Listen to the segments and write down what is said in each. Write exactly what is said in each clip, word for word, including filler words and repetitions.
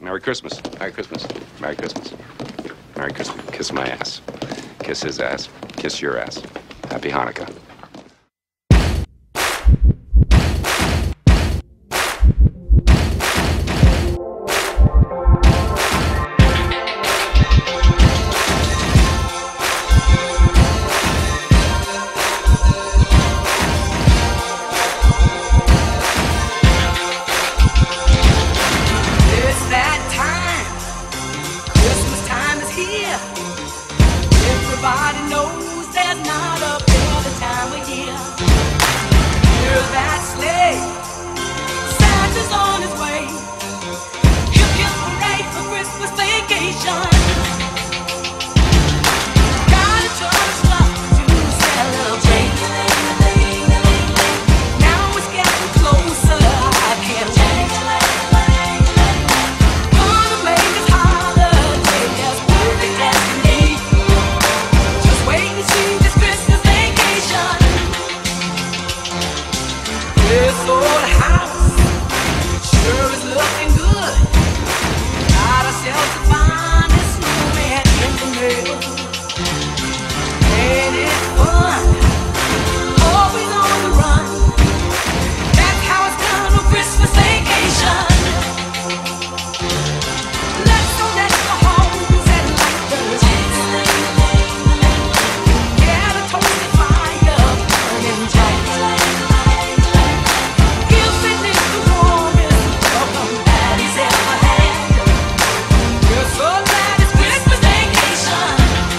Merry Christmas. Merry Christmas. Merry Christmas. Merry Christmas. Kiss my ass. Kiss his ass. Kiss your ass. Happy Hanukkah. Everybody knows there's not a better time of year. Hear that sleigh, Santa's on his way. Hip hip hooray for Christmas vacation. Got a ton of stuff to celebrate. Now it's getting closer, I can't wait. Gonna make this holiday as perfect as can be. Wait and see this Christmas vacation. This old house sure is looking good. Got ourselves the finest snowman in the neighborhood. Ain't it fun? Always on the run. That's how it's done on Christmas vacation. Let's go let the homes and light the lights. Get a toasted fire burning bright. Give Sydney the warmest welcome that he's ever had. We're so glad it's Christmas vacation.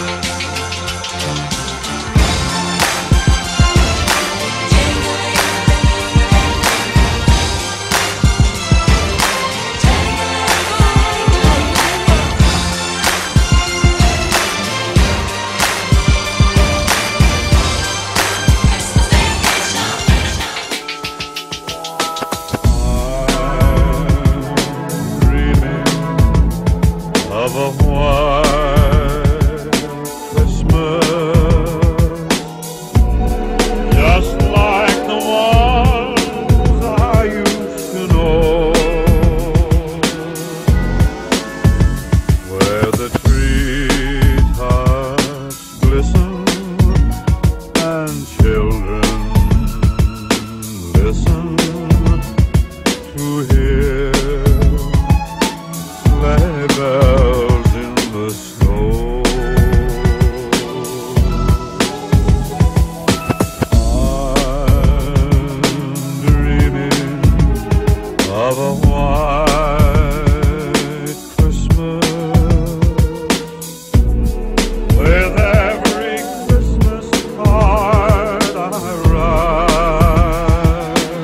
Of a white Christmas, just like the ones I used to know, where the treetops glisten and children listen to hear sleigh bells in the snow. I'm dreaming of a white Christmas, with every Christmas card I write.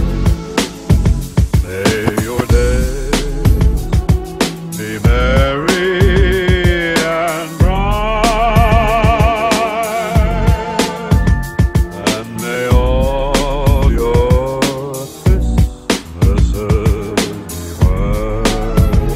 May your days be merry and bright, and may all your Christmases be white.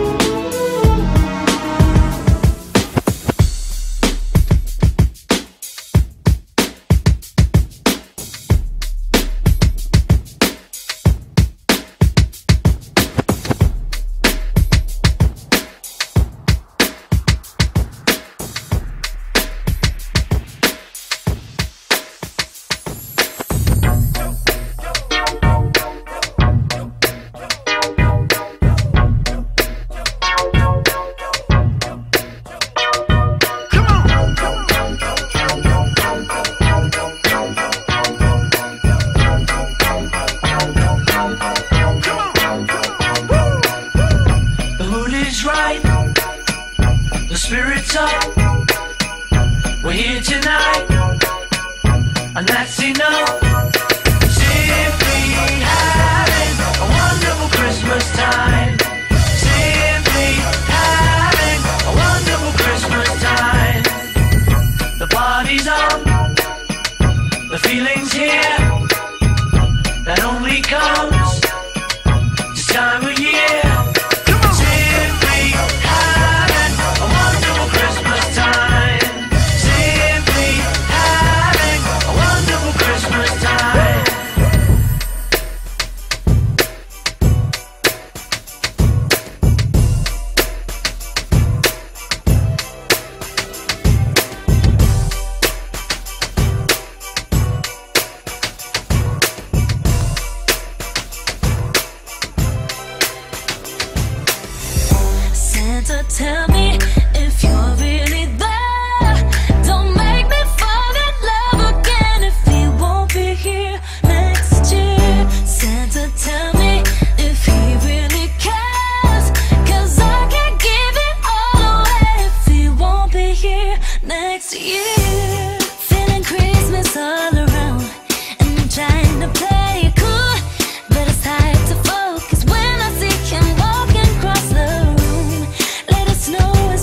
The mood is right, the spirit's up. We're here tonight, and that's enough. Simply having a wonderful Christmas time. Simply having a wonderful Christmas time. The party's on, the feeling's here, that only comes this time of year. Simply having a wonderful Christmas time. Simply having a wonderful Christmas time. Santa, tell me if you're really there. Don't make me fall in love again if he won't be here next year. Santa, tell me if he really cares, 'cause I can't give it all away if he won't be here next year. Feeling Christmas all around, and I'm trying to play it cool, but it's hard to focus when I see him walking across the room. Let us know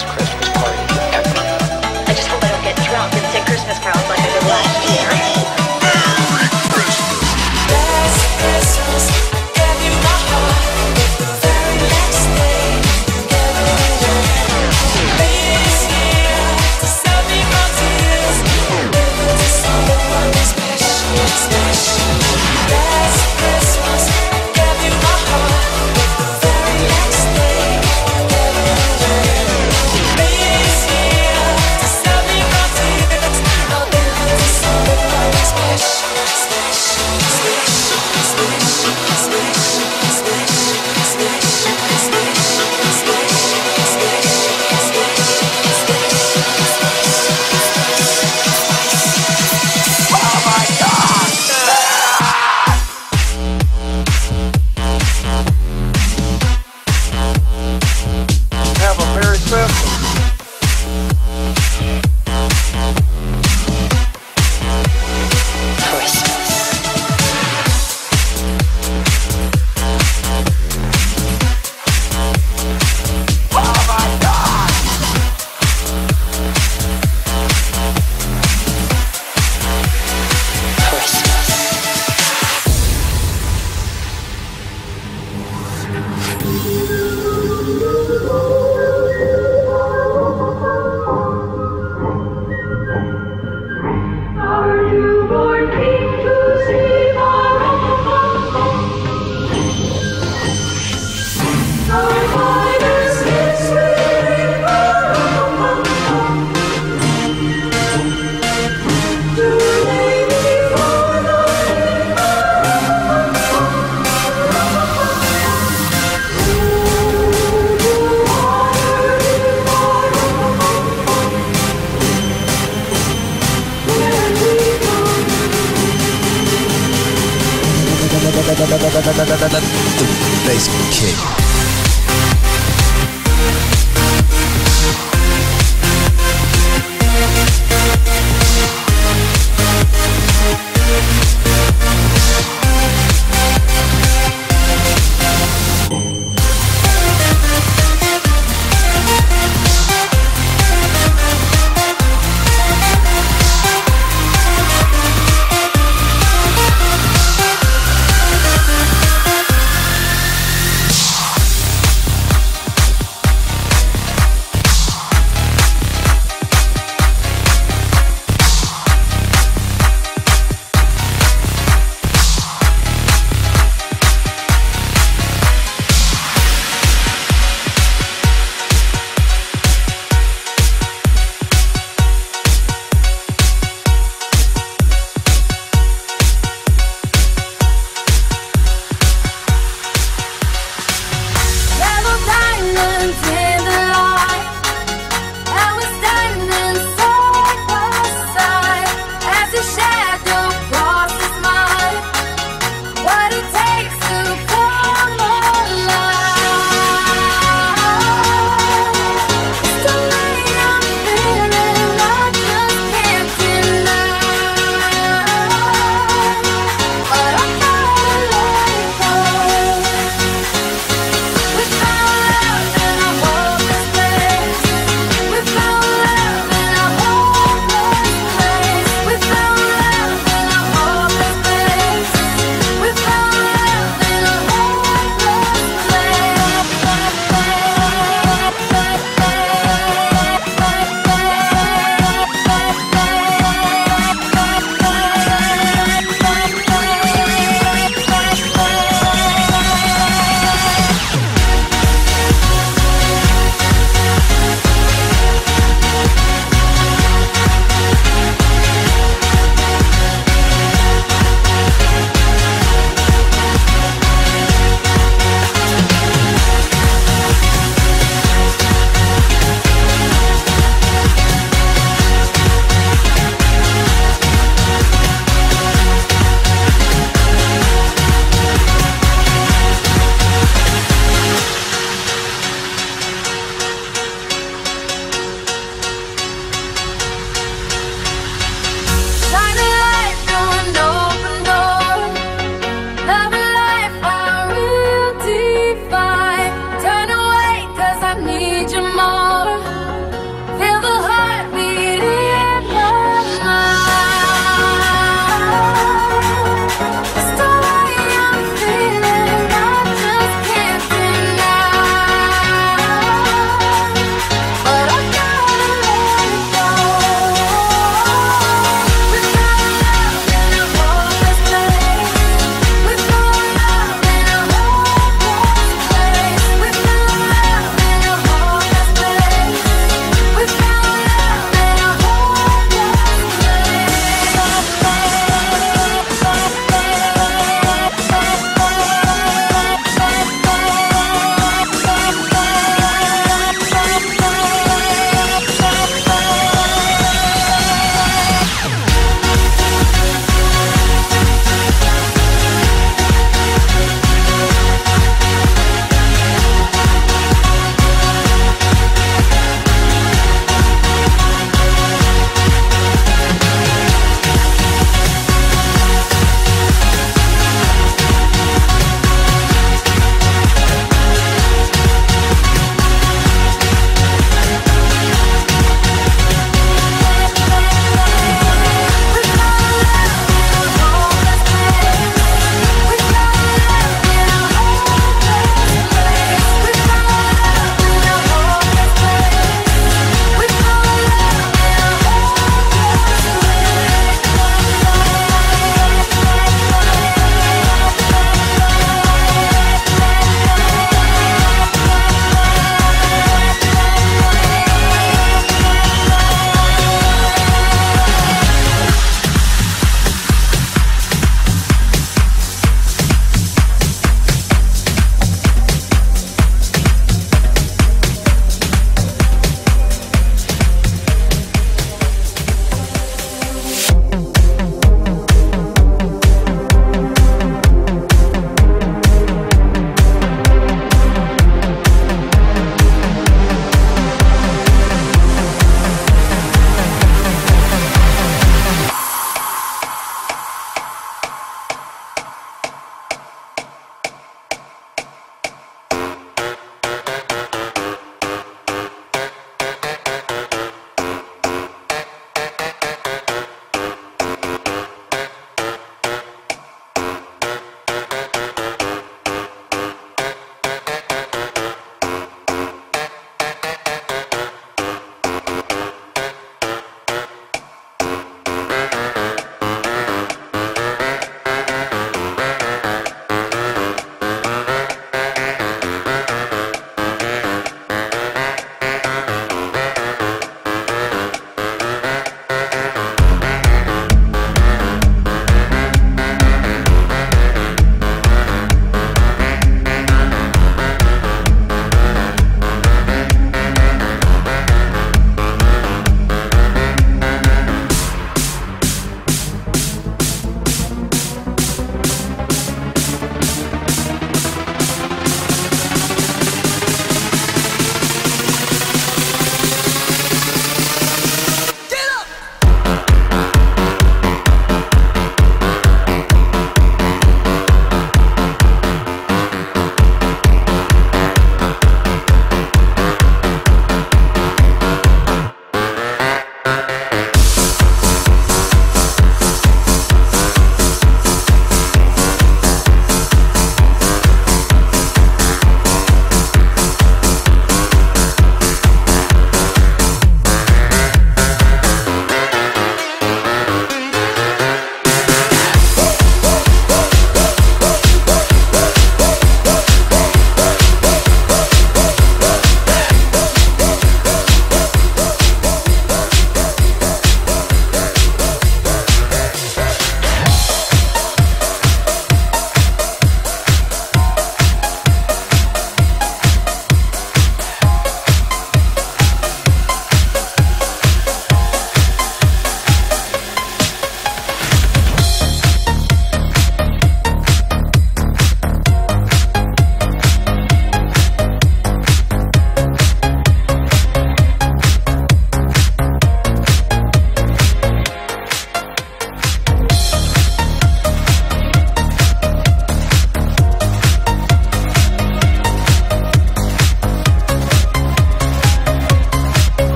best Christmas party ever. I just hope I don't get drunk and sing Christmas carols like I did last year. Last Christmas, I gave you my heart, but the very next day, you gave it away. This year, to save me from tears, give it to someone special, special. Last Christmas, I gave you my heart, but the very next day, you gave it away. This year, to save me from tears, I'll give it to someone special, special. Have a Merry Christmas. The bass kick.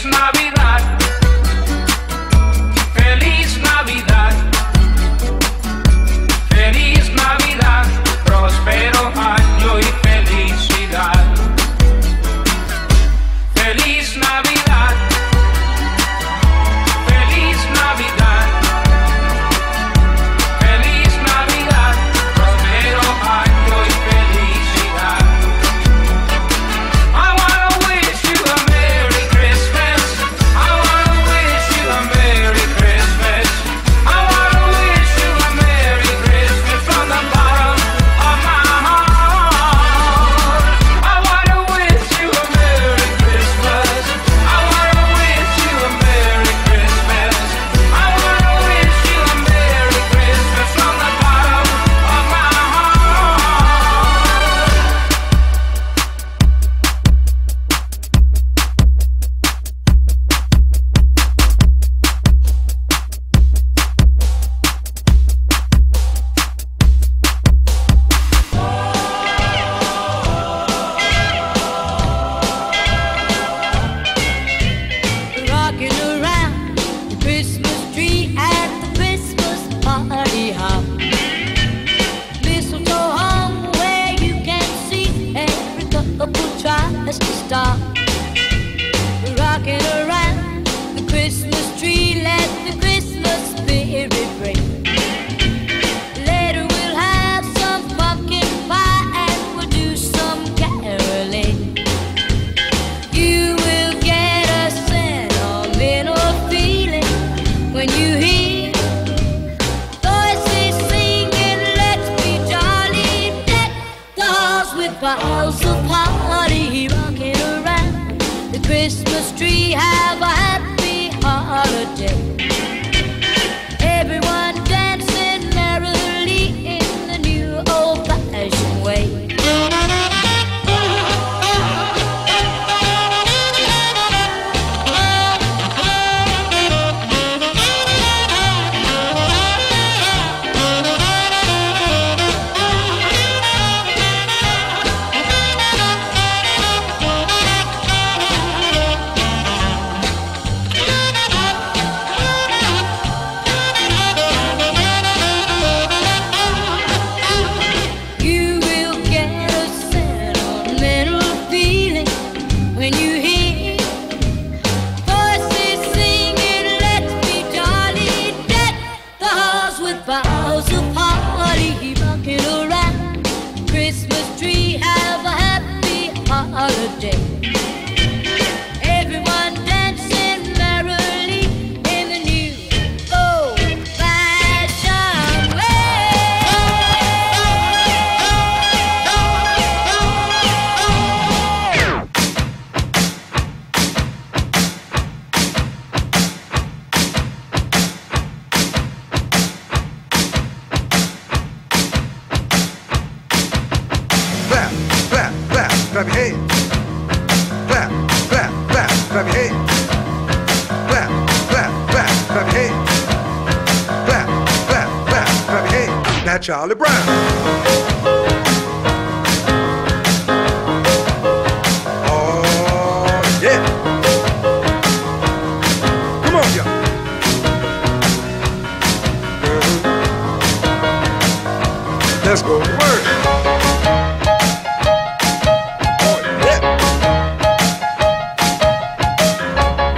Feliz Navidad, feliz Navidad, feliz Navidad, próspero año y felicidad. Feliz Navidad, feliz Navidad, feliz Navidad, próspero año y felicidad. I wanna wish you a Merry Christmas. I wanna wish you a Merry Christmas. I wanna wish you a Merry Christmas from the bottom of my heart. I wanna wish you a Merry Christmas. I wanna wish you a Merry Christmas. I wanna wish you a Merry Christmas from the bottom of my heart. Rocking around the Christmas tree at the Christmas party hop. Mistletoe hung where you can see every couple tries to stop. Rocking around the Christmas tree, let the Christmas spirit ring. Later we'll have some pumpkin pie and we'll do some caroling. You will get a sentimental feeling when you hear voices singing, let's be jolly, deck the halls with boughs of holly. Rocking around the Christmas tree, have a happy holiday. Everyone dancing merrily in the new old-fashioned way. You will get a sentimental feeling when you hear voices singing, let's be jolly, deck the halls with boughs of holly. Rocking around the Christmas tree, have a happy holiday. Everyone dancing merrily in the new old-fashioned Clap, clap, clap, clap your hands. Clap, clap, clap, clap your hands. Clap, clap, clap, clap your hands. Clap, clap, clap, clap your hands. Now Charlie Brown. Oh, yeah. Come on, y'all. Let's go to work. Oh, yeah.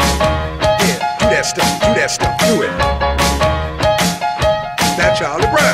Yeah, do that stuff, do that stuff, do it. That's Charlie Brown.